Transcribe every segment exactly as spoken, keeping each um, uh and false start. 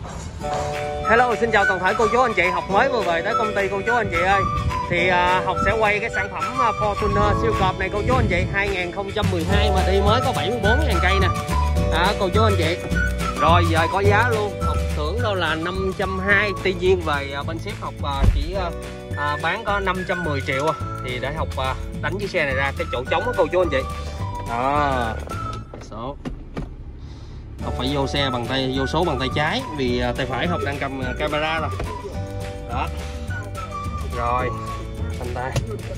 Hello, xin chào toàn thể cô chú anh chị. Học mới vừa về tới công ty cô chú anh chị ơi. Thì à, Học sẽ quay cái sản phẩm Fortuner siêu cọp này cô chú anh chị. Hai không một hai mà đi mới có bảy mươi bốn ngàn cây nè à, cô chú anh chị. Rồi giờ có giá luôn. Học thưởng đâu là năm trăm hai mươi. Tuy nhiên về à, bên ship Học à, chỉ à, bán có năm trăm mười triệu. Thì để Học à, đánh chiếc xe này ra cái chỗ trống đó cô chú anh chị. Đó, số Học phải vô xe bằng tay, vô số bằng tay trái vì tay phải Học đang cầm camera rồi. Đó. Rồi, phanh tay.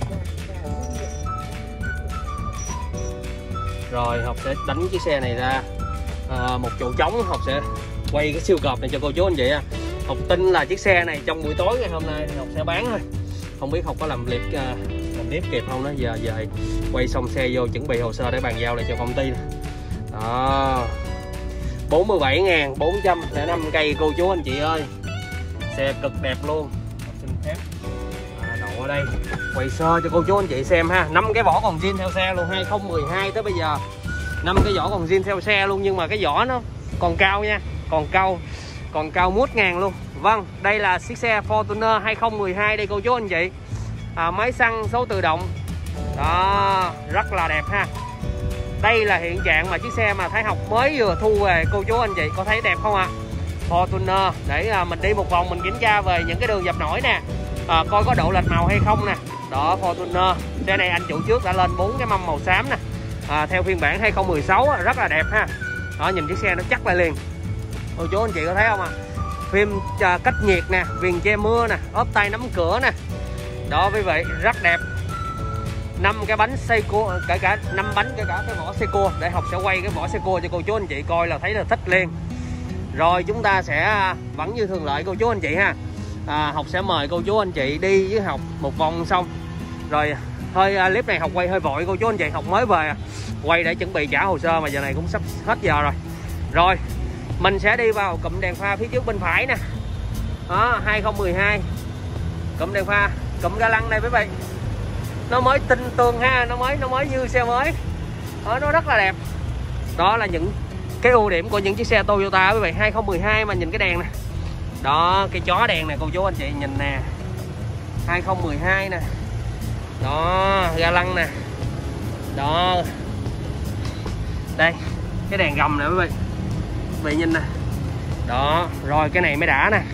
Rồi Học sẽ đánh chiếc xe này ra à, một chỗ trống. Học sẽ quay cái siêu cọp này cho cô chú anh chị. Học tin là chiếc xe này trong buổi tối ngày hôm nay thì Học sẽ bán thôi. Không biết Học có làm clip uh, làm clip kịp không đó. Giờ giờ quay xong xe vô chuẩn bị hồ sơ để bàn giao lại cho công ty. Đó, bốn mươi bảy nghìn bốn trăm lẻ năm cây cô chú anh chị ơi. Xe cực đẹp luôn. Học xin phép à, đậu ở đây quay sơ cho cô chú anh chị xem ha. Năm cái vỏ còn zin theo xe luôn. Hai không một hai tới bây giờ năm cái vỏ còn zin theo xe luôn. Nhưng mà cái vỏ nó còn cao nha. Còn cao Còn cao mút ngàn luôn. Vâng, đây là chiếc xe Fortuner hai không một hai đây cô chú anh chị. à, Máy xăng số tự động. Đó, rất là đẹp ha. Đây là hiện trạng mà chiếc xe mà Thái Học mới vừa thu về cô chú anh chị. Có thấy đẹp không ạ? À? Fortuner để à, mình đi một vòng mình kiểm tra về những cái đường dập nổi nè, à, coi có độ lệch màu hay không nè. Đó, Fortuner. Xe này anh chủ trước đã lên bốn cái mâm màu xám nè, à, theo phiên bản hai không một sáu rất là đẹp ha. Đó, nhìn chiếc xe nó chắc lại liền. Cô chú anh chị có thấy không ạ? À? Phim à, cách nhiệt nè, viền che mưa nè, ốp tay nắm cửa nè. Đó quý vị, rất đẹp. Năm cái bánh Seiko, kể cả năm bánh kể cả cái vỏ Seiko. Để Học sẽ quay cái vỏ Seiko cho cô chú anh chị coi là thấy là thích liền. Rồi chúng ta sẽ vẫn như thường lệ cô chú anh chị ha. à, Học sẽ mời cô chú anh chị đi với Học một vòng xong rồi. Hơi clip này Học quay hơi vội cô chú anh chị. Học mới về quay để chuẩn bị trả hồ sơ mà giờ này cũng sắp hết giờ rồi. Rồi mình sẽ đi vào cụm đèn pha phía trước bên phải nè. Đó, hai không một hai cụm đèn pha, cụm ga lăng này quý vị. Nó mới tinh tường ha, nó mới nó mới như xe mới. Đó, nó rất là đẹp. Đó là những cái ưu điểm của những chiếc xe Toyota quý vị. Hai không một hai mà nhìn cái đèn nè. Đó, cái chó đèn này cô chú anh chị nhìn nè. Hai không một hai nè. Đó, ga lăng nè. Đó. Đây, cái đèn gầm nè quý vị. Quý vị nhìn nè. Đó, rồi cái này mới đã nè.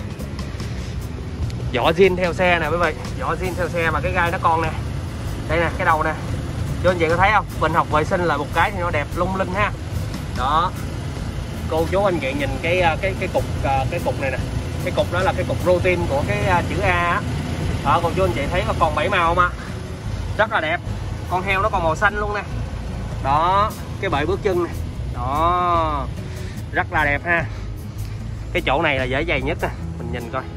Vỏ zin theo xe nè quý vị. Vỏ zin theo xe mà cái gai nó con nè. Đây nè, cái đầu nè. Chú anh chị có thấy không? Bình Học vệ sinh lại một cái thì nó đẹp lung linh ha. Đó. Cô chú anh chị nhìn cái cái cái cục cái cục này nè. Cái cục đó là cái cục routine của cái chữ A á. Đó, cô chú anh chị thấy nó còn bảy màu mà. Rất là đẹp. Con heo nó còn màu xanh luôn nè. Đó, cái bệ bước chân nè. Đó. Rất là đẹp ha. Cái chỗ này là dễ dày nhất nè. Mình nhìn coi.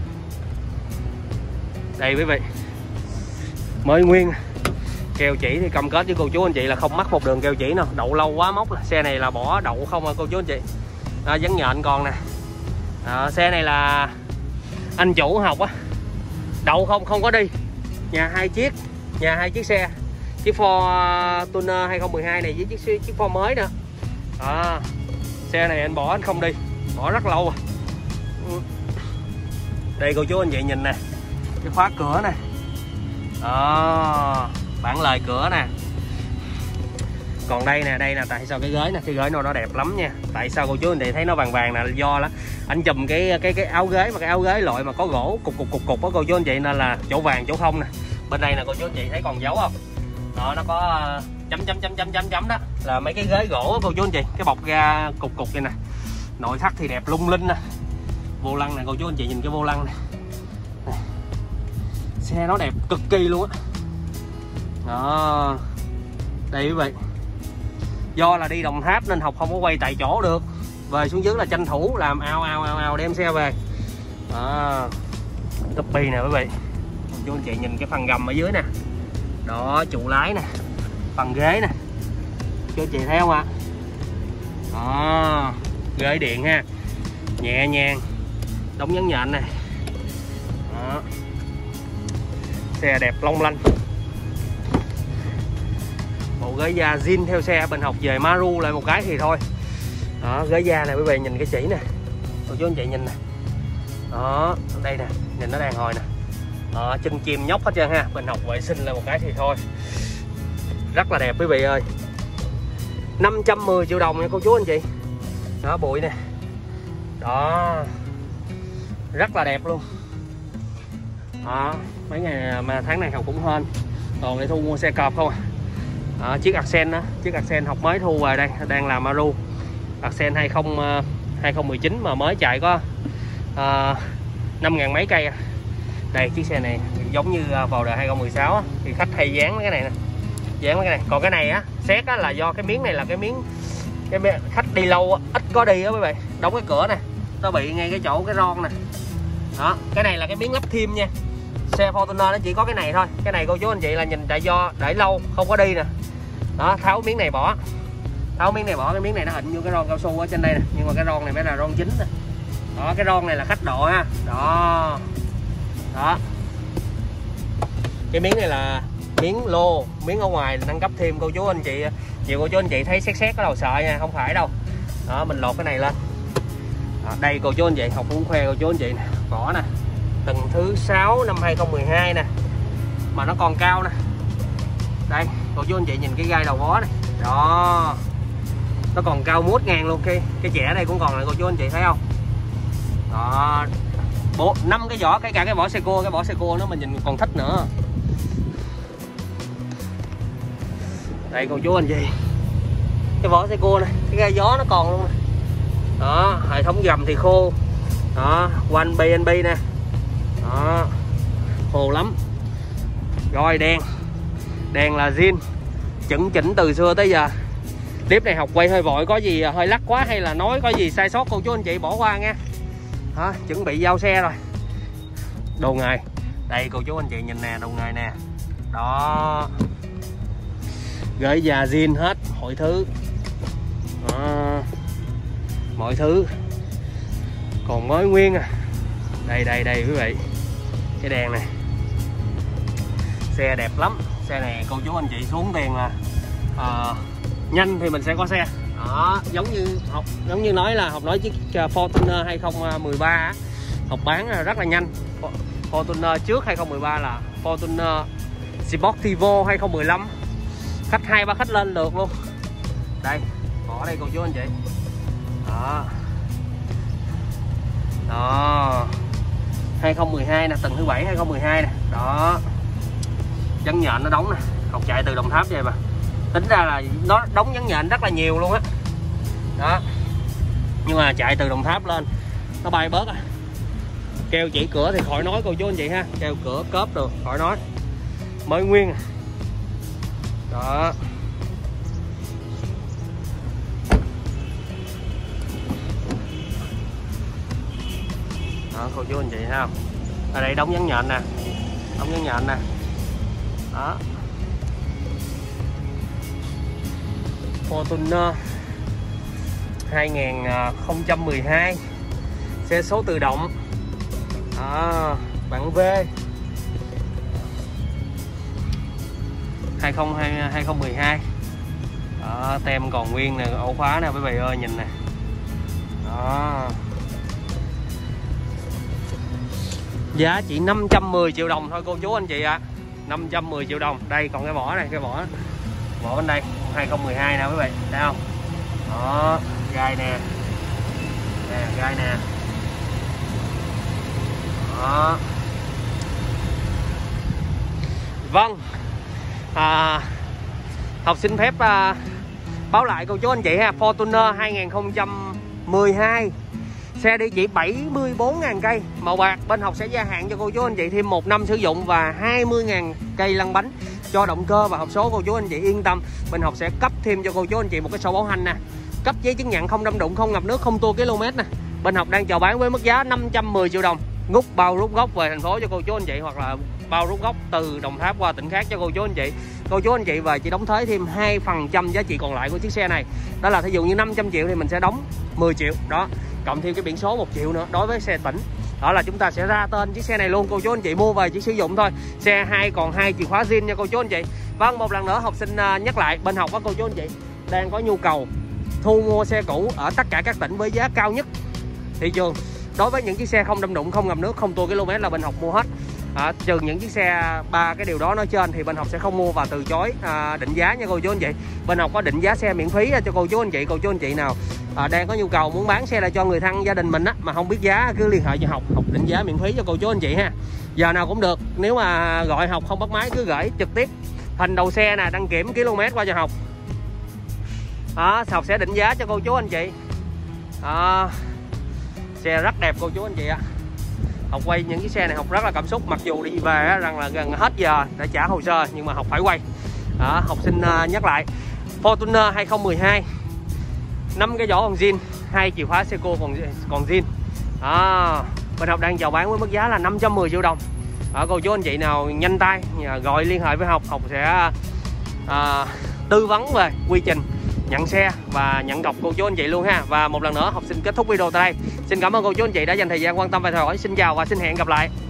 Đây quý vị. Mới nguyên. Keo chỉ thì cam kết với cô chú anh chị là không mắc một đường keo chỉ nào. Đậu lâu quá móc. Xe này là bỏ đậu không à cô chú anh chị. À, dán nhện còn nè. À, xe này là anh chủ Học á. Đậu không không có đi. Nhà hai chiếc. Nhà hai chiếc xe. Chiếc Fortuner hai không một hai này với chiếc chiếc Ford mới nữa. À, xe này anh bỏ anh không đi. Bỏ rất lâu rồi. Đây cô chú anh chị nhìn nè. Cái khóa cửa nè. Đó, bản lề cửa nè. Còn đây nè, đây nè, tại sao cái ghế nè, cái ghế nó nó đẹp lắm nha. Tại sao cô chú anh chị thấy nó vàng vàng nè, do là anh chùm cái cái cái áo ghế mà cái áo ghế loại mà có gỗ cục cục cục cục đó cô chú anh chị, nên là chỗ vàng chỗ không nè. Bên đây nè cô chú anh chị thấy còn dấu không? Đó, nó có chấm chấm chấm chấm chấm chấm đó là mấy cái ghế gỗ đó, cô chú anh chị. Cái bọc ga cục cục này nè. Nội thất thì đẹp lung linh nè. Vô lăng nè cô chú anh chị nhìn cái vô lăng nè. Xe nó đẹp cực kỳ luôn á. Đó. Đây quý vị. Do là đi Đồng Tháp nên Học không có quay tại chỗ được. Về xuống dưới là tranh thủ làm ao ao ao ao đem xe về. Đó. Túp bi nè quý vị. Chú anh chị nhìn cái phần gầm ở dưới nè. Đó, trụ lái nè. Phần ghế nè. Chú anh chị thấy không ạ? Đó. Ghế điện ha. Nhẹ nhàng. Đóng nhấn nhện nè. Đó. Xe đẹp long lanh. Bộ ghế da zin theo xe bên Học về Maru lại một cái thì thôi. Đó, ghế da này quý vị nhìn cái chỉ nè. cô chú anh chị nhìn nè. Đó, đây nè, nhìn nó đàn hồi nè. Đó, chân chim nhóc hết trơn ha. Bên Học vệ sinh là một cái thì thôi. Rất là đẹp quý vị ơi. năm trăm mười triệu đồng nha cô chú anh chị. Đó, bụi nè. Đó, rất là đẹp luôn. Đó, mấy ngày mà tháng này Học cũng hên. Còn để thu mua xe cọp không à. Đó, chiếc Accent đó, chiếc Accent Học mới thu về đây, đang làm Aru. Accent hai không một chín mà mới chạy có uh, năm ngàn mấy cây. Đây, chiếc xe này giống như vào đời hai không một sáu á, thì khách hay dán mấy cái này nè. Dán mấy cái này. Còn cái này á, xét á là do cái miếng này là cái miếng cái khách đi lâu á, ít có đi á quý vị. Đóng cái cửa nè, nó bị ngay cái chỗ cái ron nè. Đó, cái này là cái miếng lắp thêm nha. Xe Fortuner nó chỉ có cái này thôi. Cái này cô chú anh chị là nhìn tại do để lâu không có đi nè. Đó, tháo miếng này bỏ. Tháo miếng này bỏ, cái miếng này nó hình như cái ron cao su ở trên đây nè, nhưng mà cái ron này mới là ron chính nè. Đó, cái ron này là khách độ ha. Đó. Đó. Cái miếng này là miếng lô, miếng ở ngoài nâng cấp thêm cô chú anh chị. Nhiều cô chú anh chị thấy xét xét cái đầu sợ nha, không phải đâu. Đó, mình lột cái này lên. Đó, đây cô chú anh chị, Học cũng khoe cô chú anh chị nè, vỏ nè. Tầng thứ sáu năm hai không một hai nè. Mà nó còn cao nè. Đây, cô chú anh chị nhìn cái gai đầu vó này. Đó. Nó còn cao mút ngang luôn. Cái cái chẻ này cũng còn lại cô chú anh chị thấy không? Đó. Bộ năm cái vỏ, cái cả cái vỏ xe cua, cái vỏ xe cua nó mình nhìn còn thích nữa. Đây cô chú anh chị. Cái vỏ xe cua này, cái gai gió nó còn luôn nè. Đó, hệ thống gầm thì khô. Đó, One bê en bê nè. Đó. Khô lắm. Rồi đèn. Đèn là zin. Chỉnh chỉnh từ xưa tới giờ. Clip này Học quay hơi vội, có gì hơi lắc quá hay là nói có gì sai sót cô chú anh chị bỏ qua nha. Đó, chuẩn bị giao xe rồi. Đồ nghề. Đây cô chú anh chị nhìn nè, đồ nghề nè. Đó. Gửi già zin hết mọi thứ. Đó. Mọi thứ còn mới nguyên à. Đây đây đây quý vị. Cái đèn này. Xe đẹp lắm. Xe này cô chú anh chị xuống tiền là à, nhanh thì mình sẽ có xe. Đó, giống như Học giống như nói là Học nói chiếc Fortuner hai không một ba Học bán rất là nhanh. Fortuner trước hai không một ba là Fortuner Sportivo hai không một lăm. Khách hai ba khách lên được luôn. Đây, bỏ đây cô chú anh chị. Đó. Đó. hai không một hai nè, tầng thứ bảy hai không một hai nè. Đó. Dán nhện nó đóng nè. Học chạy từ Đồng Tháp vậy mà. Tính ra là nó đóng dán nhện rất là nhiều luôn á. Đó. Nhưng mà chạy từ Đồng Tháp lên nó bay bớt à. Keo chỉ cửa thì khỏi nói cô chú anh chị ha. Keo cửa cớp được khỏi nói. Mới nguyên à. Đó. Đó cô chú anh chị thấy không? Ở đây đóng dán nhện nè. Đóng dán nhện nè. Đó. Fortuner hai không một hai. Xe số tự động. Đó, bản V. hai không một hai. Đó, tem còn nguyên nè, ổ khóa nè quý vị ơi, nhìn nè. Đó. Giá chỉ năm trăm mười triệu đồng thôi cô chú anh chị ạ. À. năm trăm mười triệu đồng. Đây còn cái vỏ này, cái vỏ. Vỏ bên đây hai không một hai nè quý vị, thấy không? Đó, gai nè. Nè, gai nè. Đó. Vâng. À, Học xin phép à, báo lại cô chú anh chị ha. Fortuner hai không một hai. Xe đi chỉ bảy mươi bốn ngàn cây, màu bạc. Bên Học sẽ gia hạn cho cô chú anh chị thêm một năm sử dụng và hai mươi ngàn cây lăn bánh cho động cơ và hộp số. Cô chú anh chị yên tâm, bên Học sẽ cấp thêm cho cô chú anh chị một cái sổ bảo hành nè, cấp giấy chứng nhận không đâm đụng, không ngập nước, không tua km nè. Bên Học đang chào bán với mức giá năm trăm mười triệu đồng, ngút bao rút gốc về thành phố cho cô chú anh chị, hoặc là bao rút gốc từ Đồng Tháp qua tỉnh khác cho cô chú anh chị. Cô chú anh chị về chỉ đóng thuế thêm hai phần trăm giá trị còn lại của chiếc xe này. Đó là thí dụ như năm trăm triệu thì mình sẽ đóng mười triệu đó, cộng thêm cái biển số một triệu nữa đối với xe tỉnh. Đó là chúng ta sẽ ra tên chiếc xe này luôn, cô chú anh chị mua về chỉ sử dụng thôi. Xe hai còn hai chìa khóa zin nha cô chú anh chị. Vâng, một lần nữa Học xin nhắc lại, bên Học á cô chú anh chị đang có nhu cầu thu mua xe cũ ở tất cả các tỉnh với giá cao nhất thị trường. Đối với những chiếc xe không đâm đụng, không ngập nước, không tua km là bên Học mua hết. À, trừ những chiếc xe ba cái điều đó nói trên thì bên Học sẽ không mua và từ chối à, định giá nha cô chú anh chị. Bên Học có định giá xe miễn phí cho cô chú anh chị. Cô chú anh chị nào à, đang có nhu cầu muốn bán xe lại cho người thân gia đình mình á, mà không biết giá cứ liên hệ cho Học, Học định giá miễn phí cho cô chú anh chị ha. Giờ nào cũng được, nếu mà gọi Học không bắt máy cứ gửi trực tiếp hình đầu xe nè, đăng kiểm km qua cho Học. Đó, Học sẽ định giá cho cô chú anh chị. Đó, xe rất đẹp cô chú anh chị ạ. Học quay những chiếc xe này Học rất là cảm xúc, mặc dù đi về rằng là gần hết giờ để trả hồ sơ nhưng mà Học phải quay. Đó, Học xin nhắc lại Fortuner hai không một hai, năm cái vỏ còn zin, hai chìa khóa Seco còn còn zin. Đó, bên Học đang chào bán với mức giá là năm trăm mười triệu đồng. Đó, cô chú anh chị nào nhanh tay gọi liên hệ với Học, Học sẽ à, tư vấn về quy trình nhận xe và nhận cọc cô chú anh chị luôn ha. Và một lần nữa Học xin kết thúc video tại đây. Xin cảm ơn cô chú anh chị đã dành thời gian quan tâm và theo dõi. Xin chào và xin hẹn gặp lại.